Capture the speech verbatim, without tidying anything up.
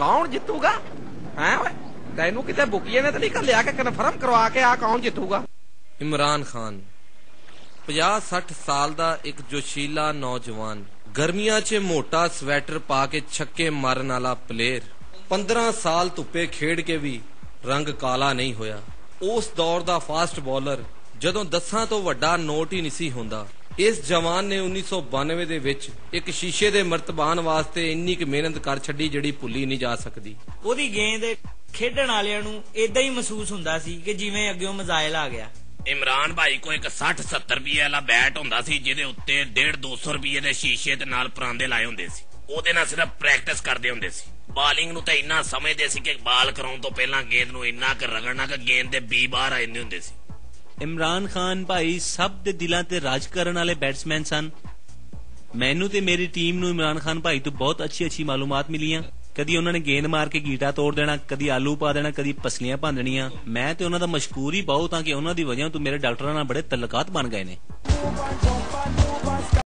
कौन जितूगा है? तेनू किते बुकिए ने तो नहीं घलिया के कन्फर्म करवा के आ कौन जितूगा? इमरान खान पचास सठ साल दा एक जोशीला नौजवान, गर्मियां च मोटा स्वैटर पा के छक्के मारन वाला प्लेयर, पंद्रह साल धुप्पे खेड के भी रंग काला नहीं होया। उस दौर दा फास्ट बॉलर जदों दसां तो वड्डा नोट ही नहीं सी हुंदा। इस जवान ने उन्नीस सौ बानवे दे विच एक शीशे दे मर्तबान वास्ते इन्नी क मेहनत कर छड्डी जिहड़ी भुल्ली नहीं जा सकदी। ओदी गेंद खेडण वालियां नूं इदां ही महसूस हुंदा सी कि जिवें अग्गेों मिसाइल आ गया। इमरान भाई को एक सठ सत्तर रुपये वाला बैट हुंदा सी जिहदे उत्ते डेढ़ दो सौ रुपये दे शीशे ते नाल परांदे लाए हुंदे सी। ओहदे नाल सिर्फ प्रैक्टिस करदे हुंदे सी। बालिंग नूं तां इन्ना समझदे सी कि बाल कराउण तो पहलां गेंद नूं इन्ना क रगड़ना कि गेंद दे बी बाहर आ जांदे हुंदे सी। इमरान खान भाई सब दे दिलां ते राज करन वाले बैट्समैन सन। मैनू ते मेरी टीम नूं इमरान खान भाई तो बहुत अच्छी अच्छी मालूमात मिलियां। कदी उन्होंने गेंद मार के गीटा तोड़ देना, कदी आलू पा देना, कदी पसलियां भंननियां। मैं ते उन्हां दा मशकूर ही बहुत हां कि उन्हां दी वजह तो मेरे डॉक्टरां नाल बड़े तल्लकात बन गए ने।